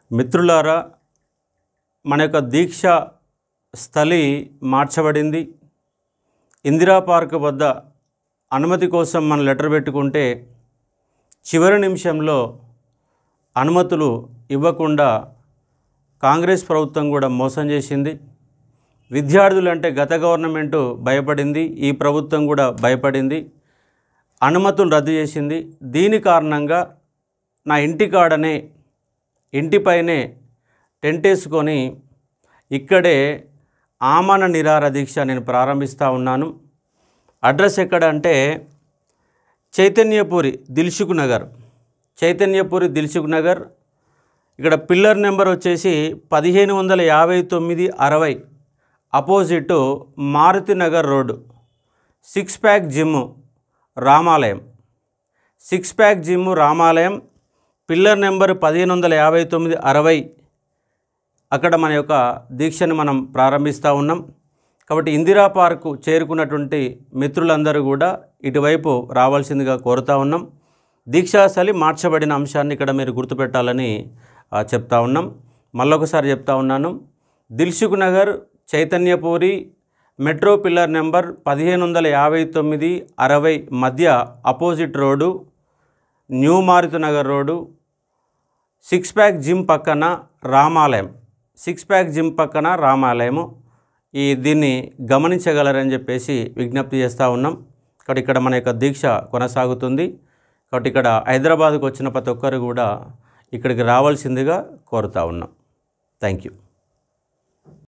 మిత్రులారా, మన యొక్క దీక్ష స్థలి మార్చబడింది. ఇందిరా పార్క్ వద్ద అనుమతి కోసం మనం లెటర్ పెట్టుకుంటే చివరి నిమిషంలో అనుమతులు ఇవ్వకుండా కాంగ్రెస్ ప్రభుత్వం కూడా మోసం చేసింది. విద్యార్థులంటే గత గవర్నమెంటు భయపడింది, ఈ ప్రభుత్వం కూడా భయపడింది, అనుమతులు రద్దు చేసింది. దీని కారణంగా నా ఇంటికాడనే ఇంటిపైనే టెంట్ వేసుకొని ఇక్కడే ఆమరణ నిరాహార దీక్ష నేను ప్రారంభిస్తూ ఉన్నాను. అడ్రస్ ఎక్కడ అంటే చైతన్యపురి దిల్సుఖ్ నగర్, చైతన్యపురి దిల్సుఖ్ నగర్. ఇక్కడ పిల్లర్ నెంబర్ వచ్చేసి 1559/60 opposite Maruti Nagar road, 6 pack gym రామాలయం, 6 ప్యాక్ జిమ్ రామాలయం, పిల్లర్ నెంబర్ 1559/60. అక్కడ మన యొక్క దీక్షను మనం ప్రారంభిస్తూ ఉన్నాం. కాబట్టి ఇందిరా పార్కు చేరుకున్నటువంటి మిత్రులందరూ కూడా ఇటువైపు రావాల్సిందిగా కోరుతూ ఉన్నాం. దీక్షాస్థలి మార్చబడిన అంశాన్ని ఇక్కడ మీరు గుర్తుపెట్టాలని చెప్తా ఉన్నాం. మళ్ళొకసారి చెప్తా ఉన్నాను. Dilsukh Nagar, Chaitanyapuri, metro pillar number 1559/60 మధ్య opposite road, new Maruti Nagar road, 6 pack gym పక్కన రామాలయం, 6 ప్యాక్ జిమ్ పక్కన రామాలయము. దీన్ని గమనించగలరని చెప్పేసి విజ్ఞప్తి చేస్తూ ఉన్నాం. కాబట్టి ఇక్కడ మన యొక్క దీక్ష కొనసాగుతుంది. కాబట్టి ఇక్కడ హైదరాబాద్కు వచ్చిన ప్రతి ఒక్కరు కూడా ఇక్కడికి రావాల్సిందిగా కోరుతా ఉన్నాం. Thank you.